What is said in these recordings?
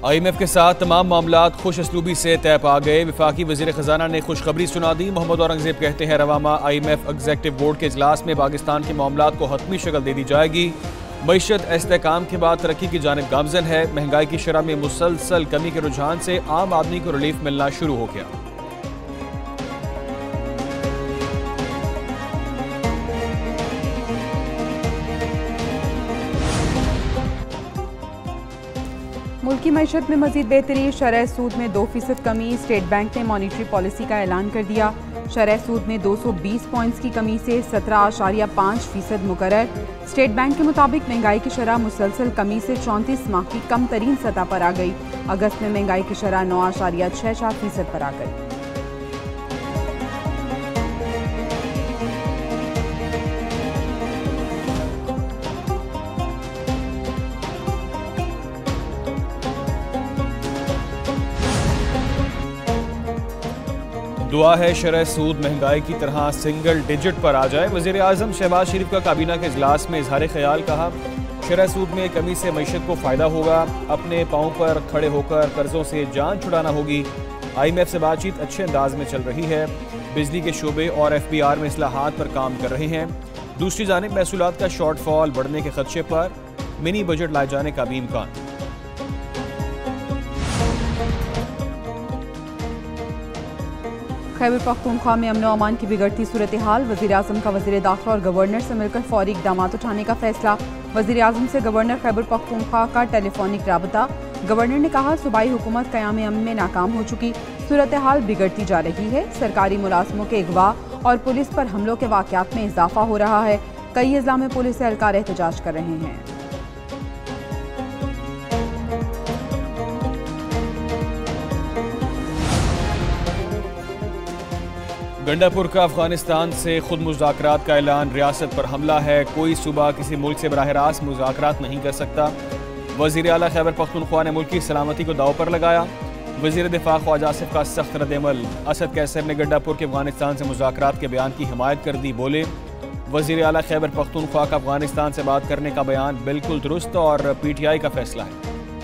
IMF के साथ तमाम मामलात खुश असलूबी से तय पा गए। वफाकी वज़ीर ख़जाना ने खुशखबरी सुना दी। मोहम्मद औरंगज़ेब कहते हैं रवामा IMF एग्जेक्टिव बोर्ड के इजलास में पाकिस्तान के मामलात को हतमी शक्ल दे दी जाएगी। मईशत इस्तेहकाम के बाद तरक्की की जानिब गामजन है। महंगाई की शरह में मुसलसल कमी के रुझान से आम आदमी को रिलीफ मिलना शुरू हो गया। मुल्की मईशत में मजीद बेहतरी। शरह सूद में 2% कमी। स्टेट बैंक ने मॉनिटरी पॉलिसी का ऐलान कर दिया। शरह सूद में 220 पॉइंट्स की कमी से 17.5% मुकर्रर। स्टेट बैंक के मुताबिक महंगाई की शरह मुसलसल कमी से 34 माह की कम तरीन सतह पर आ गई। अगस्त में महंगाई की शरह 9.64% पर आ गई। दुआ है शरह सूद महंगाई की तरह सिंगल डिजिट पर आ जाए। वज़ीर आज़म शहबाज शरीफ का काबीना के इजलास में इजहार ख्याल। कहा शरह सूद में कमी से मईशत को फ़ायदा होगा। अपने पाँव पर खड़े होकर कर्जों से जान छुड़ाना होगी। IMF से बातचीत अच्छे अंदाज में चल रही है। बिजली के शोबे और FBR में इस्लाहात पर काम कर रहे हैं। दूसरी जानिब महसूलात का शॉर्टफॉल बढ़ने के खदशे पर मिनी बजट लाए जाने का भी इम्कान। खैबर पख्तूनख्वा में अमन व अमान की बिगड़ती सूरत हाल। वज़ीर आज़म का वज़ीर दाखिला और गवर्नर से मिलकर फौरी इक़दाम उठाने का फैसला। वज़ीर आज़म से गवर्नर खैबर पख्तूनख्वा का टेलीफोनिक राबता। गवर्नर ने कहा सूबाई हुकूमत क़याम अमन में नाकाम हो चुकी। सूरत हाल बिगड़ती जा रही है। सरकारी मुलाजमों के अगवा और पुलिस पर हमलों के वाक़यात में इजाफा हो रहा है। कई अज़ला में पुलिस एहलकार एहतजाज कर रहे हैं। गंडापुर का अफगानिस्तान से खुद मुज़ाकरात का ऐलान। रियासत पर हमला है। कोई सूबा किसी मुल्क से बराह रास्त मुज़ाकरात नहीं कर सकता। वज़ीर आला खैबर पख्तूनख्वा ने मुल्क की सलामती को दाव पर लगाया। वज़ीर दिफा ख्वाजा आसिफ का सख्त रद्द-ए-अमल। असद कैसर ने गंडापुर के अफगानिस्तान से मुज़ाकरात के बयान की हिमायत कर दी। बोले वज़ीर आला खैबर पख्तूनख्वा का अफगानिस्तान से बात करने का बयान बिल्कुल दुरुस्त और PTI का फैसला है।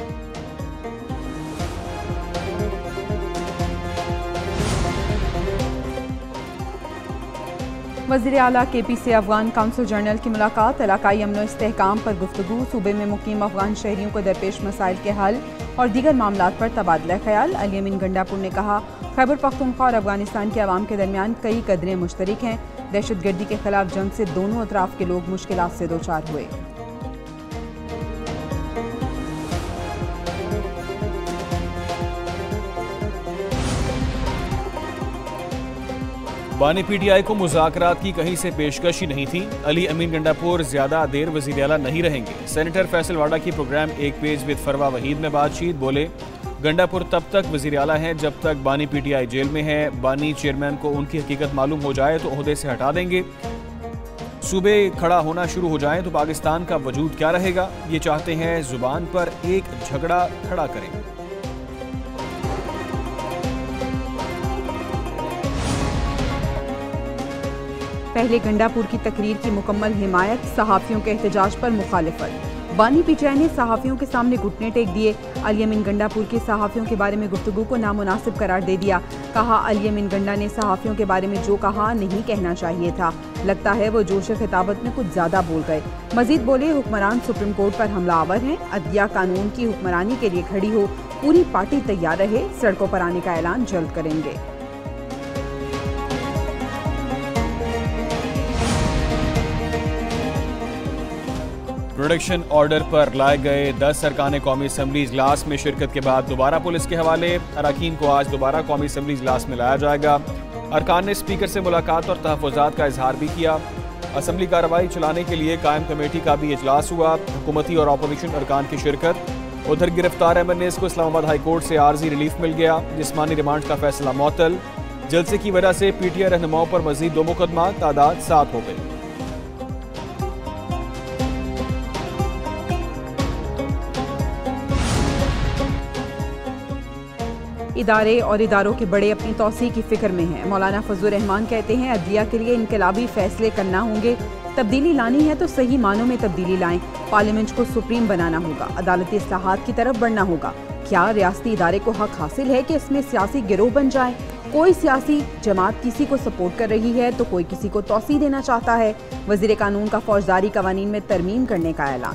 वज़ीर आला KP से अफगान काउंसिल जनरल की मुलाकात। इलाकाई अमन व इस्तेहकाम पर गुफ्तगू। सूबे में मुकीम अफगान शहरियों को दरपेश मसाइल के हल और दीगर मामलात पर तबादला ख्याल। अली अमीन गंडापुर ने कहा खैबर पख्तूनख्वा और अफगानिस्तान के अवाम के दरमियान कई कदरें मुश्तरक हैं। दहशतगर्दी के खिलाफ जंग से दोनों अतराफ के लोग मुश्किलात से दो चार हुए। बानी PTI को मुज़ाकरात की कहीं से पेशकश ही नहीं थी। अली अमीन गंडापुर ज्यादा देर वज़ीर आला नहीं रहेंगे। सेनेटर फैसल वाडा की प्रोग्राम एक पेज विद फरवा वहीद में बातचीत। बोले गंडापुर तब तक वज़ीर आला हैं जब तक बानी PTI जेल में है। बानी चेयरमैन को उनकी हकीकत मालूम हो जाए तो ओहदे से हटा देंगे। सूबे खड़ा होना शुरू हो जाए तो पाकिस्तान का वजूद क्या रहेगा। ये चाहते हैं जुबान पर एक झगड़ा खड़ा करें। पहले गंडापुर की तकरीर की मुकम्मल हिमायत। सहाफ़ियों के एहतजाज पर मुखालिफत। बानी PTI ने सहाफ़ियों के सामने घुटने टेक दिए। अली अमीन गंडापुर के सहाफ़ियों के बारे में गुफ्तगू को नामुनासिब करार दे दिया। कहा अली अमीन गंडा ने सहाफ़ियों के बारे में जो कहा नहीं कहना चाहिए था। लगता है वो जोश खिताबत में कुछ ज़्यादा बोल गए। मजीद बोले हुक्मरान सुप्रीम कोर्ट पर हमलावर हैं। अदलिया कानून की हुक्मरानी के लिए खड़ी हो। पूरी पार्टी तैयार रहे। सड़कों पर आने का ऐलान जल्द करेंगे। प्रोडक्शन ऑर्डर पर लाए गए 10 अरकान कौमी असम्बली इजलास में शिरकत के बाद दोबारा पुलिस के हवाले। अरकान को आज दोबारा कौमी असम्बली इजलास में लाया जाएगा। अरकान ने स्पीकर से मुलाकात और तहफ़्फ़ुज़ात का इजहार भी किया। असम्बली कार्रवाई चलाने के लिए कायम कमेटी का भी इजलास हुआ। हुकूमती और अपोजिशन अरकान की शिरकत। उधर गिरफ्तार MNAs को इस्लामाबाद हाई कोर्ट से आर्जी रिलीफ मिल गया। जिस्मानी रिमांड का फैसला मुअत्तल। जलसे की वजह से PTI रहनुमाओं पर मजीद 2 मुकदमा, तादाद 7 हो गई। इदारे और इदारों के बड़े अपनी तौसी की फिक्र में हैं। मौलाना फजलुर रहमान कहते हैं अदलिया के लिए इनकलाबी फैसले करना होंगे। तब्दीली लानी है तो सही मानों में तब्दीली लाएं। पार्लियामेंट को सुप्रीम बनाना होगा। अदालती इस्लाहात की तरफ बढ़ना होगा। क्या रियासती इदारे को हक हासिल है कि इसमें सियासी गिरोह बन जाए? कोई सियासी जमात किसी को सपोर्ट कर रही है तो कोई किसी को तौसीह देना चाहता है। वजीर कानून का फौजदारी कवानीन में तरमीम करने का ऐलान।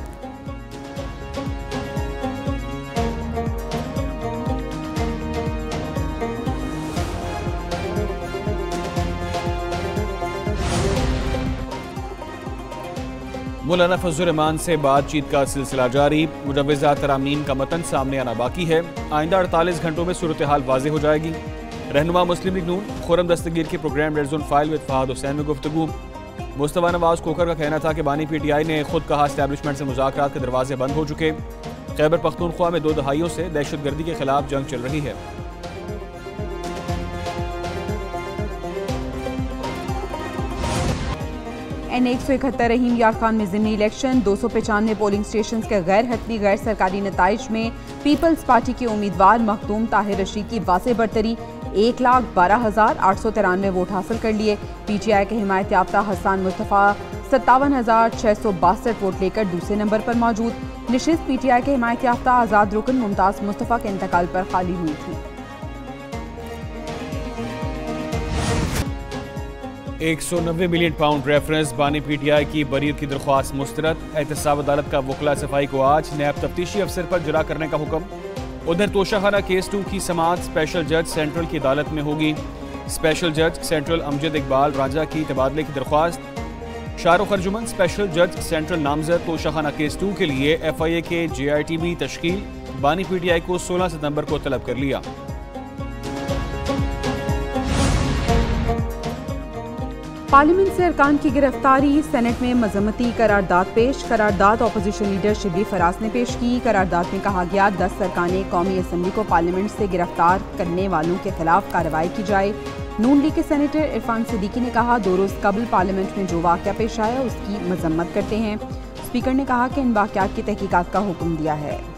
मौलाना फजल रहमान से बातचीत का सिलसिला जारी। मुजव्वज़ा तरामीम का मतन सामने आना बाकी है। आइंदा 48 घंटों में सूरत हाल वाज़ेह हो जाएगी। रहनुमा मुस्लिम लीग नून खुर्रम दस्तगीर की program red zone file with Fahad Hussain में गुफ्तगू। मुस्तफा नवाज खोखर का कहना था कि बानी PTI ने खुद कहा एस्टैब्लिशमेंट से मुज़ाकरात के दरवाजे बंद हो चुके। खैबर पख्तूनख्वा में 2 दहाइयों से दहशतगर्दी के खिलाफ जंग चल रही है। N171 रहीम यार खान में ज़िमनी इलेक्शन। 295 पोलिंग स्टेशन के गैर हतमी गैर सरकारी नताइज में पीपल्स पार्टी के उम्मीदवार मखदूम ताहिर रशीद की वाज़ेह बरतरी। 1,12,893 वोट हासिल कर लिए। PTI के हिमायत याफ्ता हसन मुस्तफा 57,662 वोट लेकर दूसरे नंबर पर मौजूद। निशिस्त PTI के हिमायत याफ्ता आज़ाद रुकन मुमताज़ मुस्तफा के इंतकाल पर खाली हुई थी। 190 मिलियन पाउंड रेफरेंस। बानी PTI की बरीत की दरख्वास्त मुस्तरद। एहतसाब अदालत का वकला सफाई को आज नैब तफ्तीशी अफसर पर जरा करने का हुक्म। उधर तोशाखाना केस 2 की समाअत स्पेशल जज सेंट्रल की अदालत में होगी। स्पेशल जज सेंट्रल अमजद इकबाल राजा की तबादले की दरख्वास्त। शाहरुख अर्जुमन स्पेशल जज सेंट्रल नामजद तोशाखाना केस 2 के लिए FIA के JITB तश्कील। बानी PTI को 16 सितंबर को तलब कर लिया। पार्लियामेंट से अरकान की गिरफ्तारी। सेनेट में मजम्मती करारदाद पेश। करारदाद अपोजिशन लीडर शिबली फराज ने पेश की। करारदाद में कहा गया 10 अरकान कौमी असम्बली को पार्लियामेंट से गिरफ्तार करने वालों के खिलाफ कार्रवाई की जाए। नून लीग के सेनेटर इरफान सिद्दीकी ने कहा 2 रोज़ कबल पार्लियामेंट में जो वाक़या पेश आया उसकी मजम्मत करते हैं। स्पीकर ने कहा कि इन वाक़यात की तहकीकात का हुक्म दिया है।